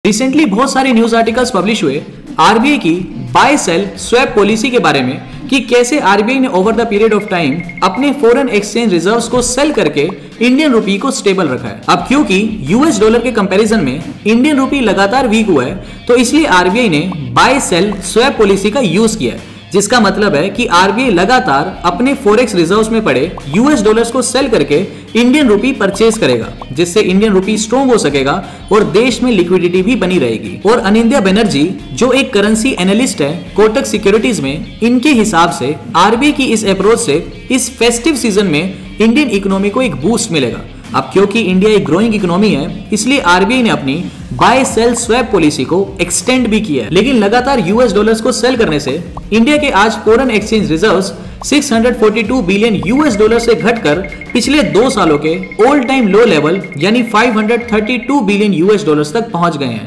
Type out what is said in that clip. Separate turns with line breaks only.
Recently बहुत सारे news articles publish हुए आरबीआई की बाय सेल स्वैप पॉलिसी के बारे में कि कैसे आरबीआई ने over the period of time अपने फॉरेन एक्सचेंज रिजर्व्स को सेल करके इंडियन रुपी को स्टेबल रखा है। अब क्योंकि यूएस डॉलर के कंपैरिजन में इंडियन रुपी लगातार वीक हुआ है, तो इसलिए आरबीआई ने बाय सेल स्वैप पॉलिसी का यूज किया है, जिसका मतलब है कि आरबीआई लगातार अपने फॉरेक्स रिजर्व्स में पड़े यूएस डॉलर्स को सेल करके इंडियन रुपी परचेज करेगा, जिससे इंडियन रुपी स्ट्रॉन्ग हो सकेगा और देश में लिक्विडिटी भी बनी रहेगी। और अनिंद्या बनर्जी जो एक करेंसी एनालिस्ट है कोटक सिक्योरिटीज में, इनके हिसाब से आरबीआई की इस अप्रोच से इस फेस्टिव सीजन में इंडियन इकोनॉमी को एक बूस्ट मिलेगा। अब क्योंकि इंडिया एक ग्रोइंग इकोनॉमी है, इसलिए आरबीआई ने अपनी बाय सेल स्वैप पॉलिसी को एक्सटेंड भी किया है। लेकिन लगातार यूएस डॉलर्स को सेल करने से इंडिया के आज foreign exchange reserves 642 billion US dollar से घटकर पिछले 2 सालों के ऑल टाइम लो लेवल यानी 532 बिलियन यूएस डॉलर्स तक पहुंच गए हैं।